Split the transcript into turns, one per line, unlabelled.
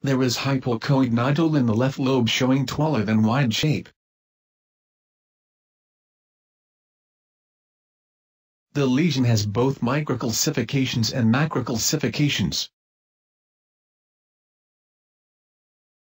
There is hypoechoic nodule in the left lobe showing taller than wide shape. The lesion has both microcalcifications and macrocalcifications.